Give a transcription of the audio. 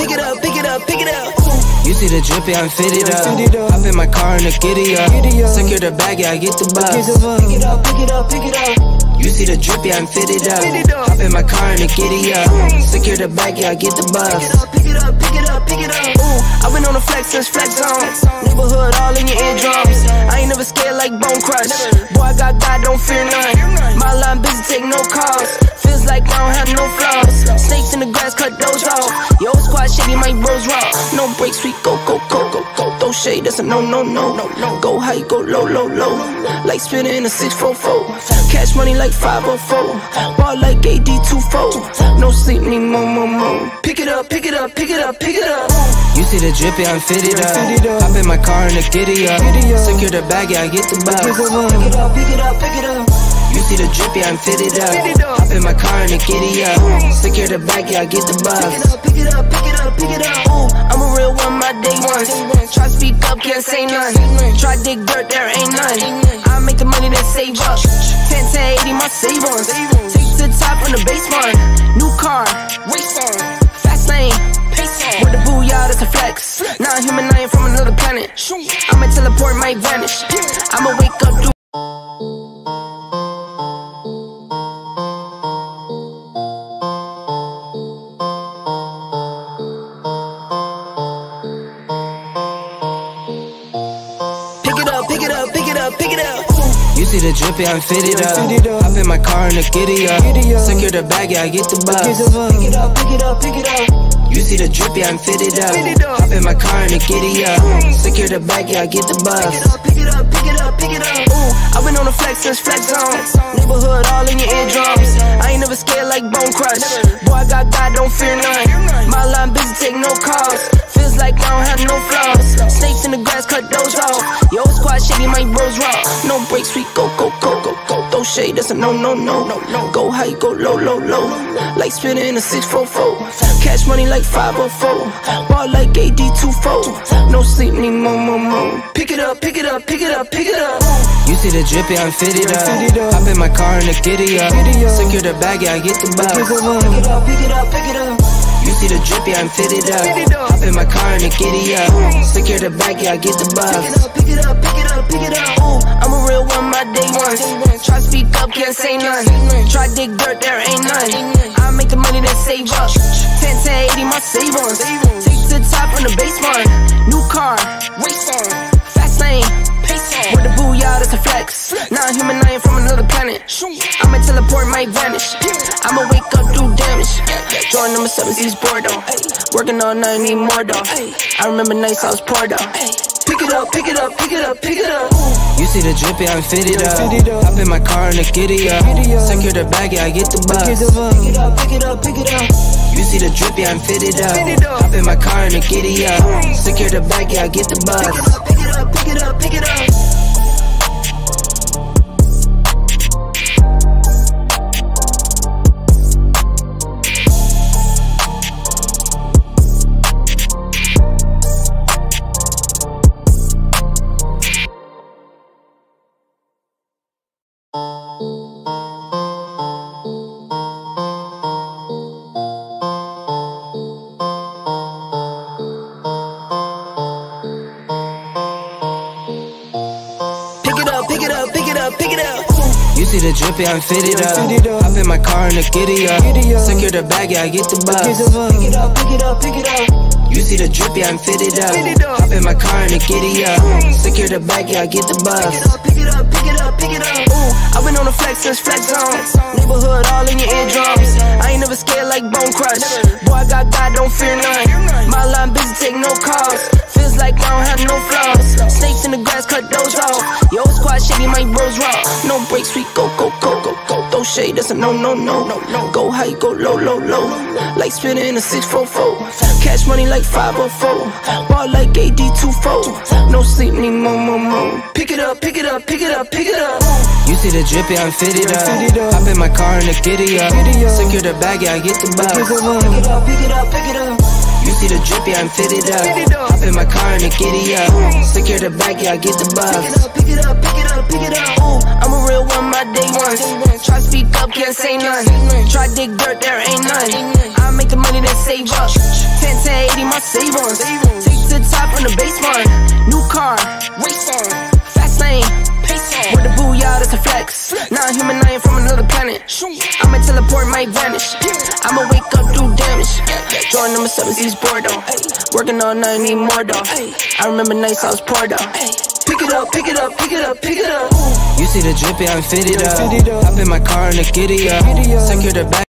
pick it up, pick it up, pick it up. You see the drippy, I'm fitted up. Hop in my car and the giddy up. Secure the bag, yeah, I get the bus. Pick it up, pick it up, pick it up. You see the drippy, I'm fitted up. Hop in my car and the giddy up. Secure the bag, yeah, I get the bus. Pick it up, pick it up, pick it up. Ooh, I've been on the flex since flex zone. Neighborhood all in your eardrums. I ain't never scared like Bone Crush. Boy, I got God, don't fear none. My line busy, take no calls. Feels like I don't have no flaws. Snakes in the grass, cut those off. Yo, squad shitty, my bros raw. No breaks, we go, go, go, go, go. Throw shade, that's a no, no, no, no, no. Go high, go low, low, low. Like spinning in a 644. Cash money like 504. Ball like AD24. No sleep, need more, more, more. Pick it up, pick it up, pick it up, pick it up. You see the drippy, I'm fitted up. Hop in my car and the giddy up. Secure the bag, yeah, I get the bus. Pick it up, pick it up, pick it up. You see the drippy, I'm fitted up. Hop in my car and the giddy up. Secure the bag, yeah, I get the bus. Pick it up, pick it up, pick it up. Ooh, I'm a real one, my day ones. Try speak up, can't say none. Try dig dirt, there ain't none. I make the money that save up. 10 to 80, my save ones. Take to the top on the base one. New car, race on. Fast lane, pace on. With the booyah, that's a flex. Not human, I ain't from another planet. I'ma teleport, might vanish. I'ma wake up, do. You see the drippy, I'm fitted up. Hop in my car and the giddy up. Secure the bag, yeah, I get the bus. Pick it up, pick it up, pick it up. You see the drippy, I'm fitted up. Hop in my car and the giddy up. Secure the bag, yeah, I get the bus. Pick it up, pick it up, pick it up. Ooh, I've been on the flex since flex zone. Neighborhood all in your eardrums. I ain't never scared like Bone Crush. Boy, I got God, don't fear none. My line busy, take no calls. Feels like I don't have no flaws. Snakes in the grass, cut those off. Yo, squad shitty, my bros raw. No breaks, we go, go, go, go, go. Throw shade, that's a no, no, no, no, no. Go high, go low, low, low. Like spinning in a 644. Cash money like 504. Ball like AD24. No sleep, need more, more, more. Pick it up, pick it up, pick it up, pick it up. You see the drippy, I'm fitted up. Hop in my car and the giddy up. Secure the bag, yeah, I get the bus. Pick it up, pick it up, pick it up. You see the drippy, I'm fitted up. Hop in my car and the giddy up. Secure the bag, yeah, I get the bus. Pick it up, pick it up, pick it up. Ooh, I'm a real one, my day ones. Try speak up, can't say none. Try dig dirt, there ain't none. I make the money that save up. 10 to 80, my save ones. Take to the top on the base one. New car, race on. Fast lane, pace on. With the booyah, that's a flex. Not human, I ain't from another planet. I'ma teleport, might vanish. I'ma wake up, do damage. Join number 7, East Bordeaux. Working all night, need more though. I remember nights I was poor though. Pick it up, pick it up, pick it up, pick it up. You see the drippy, I'm fitted up. Hop in my car and the giddy up. Secure the bag, yeah, I get the bus. Pick it up, pick it up, pick it up. You see the drippy, I'm fitted up. Hop in my car and the giddy up. Secure the bag, yeah, I get the bus. Pick it up, pick it up, pick it up. You see the drippy, I'm fitted up. Hop in my car and the giddy up. Secure the bag, yeah, I get the bus. Pick it up, pick it up, pick it up. You see the drippy, I'm fitted up. Hop in my car and the giddy up. Secure the bag, yeah, I get the bus. Pick it up, pick it up, pick it up. Ooh, I've been on the flex since flex zone. Neighborhood all in your eardrums. I ain't never scared like Bone Crush. Boy, I got God, don't fear none. My line busy, take no calls. Feels like I don't have no flaws. Snakes in the grass, cut those off. Yo, squad shitty, my bros raw. No breaks, we go, go, go, go, go. Throw shade, that's a no, no, no, no, no. Go high, go low, low, low. Like spinning in a 644. Cash money like 504. Ball like AD24. No sleep, need more, more, more. Pick it up, pick it up, pick it up, pick it up. You see the drippy, I'm fitted up. Hop in my car and the giddy up. Secure the bag, yeah, I get the bus. Pick it up, pick it up, pick it up. You see the drippy, I'm fitted up. Hop in my car and the giddy up. Secure the bag, yeah, I get the bus. Pick it up, pick it up, pick it up. Ooh, I'm a real one, my day ones. Try speak up, can't say none. Try dig dirt, there ain't none. I make the money that save up. 1080, my savings. Take to the top on the basement. New car, race on, fast lane, pace on. With the booyah, that's a flex. Non-human, I ain't from another planet. I'ma teleport, might vanish. I'ma wake up, do damage. Drawing number 7, East Bordeaux. Working all night, need more though. I remember nights I was poor though. Pick it up, pick it up, pick it up, pick it up. You see the drippy, I'm fitted up. Hop in my car and the giddy up. Secure the back.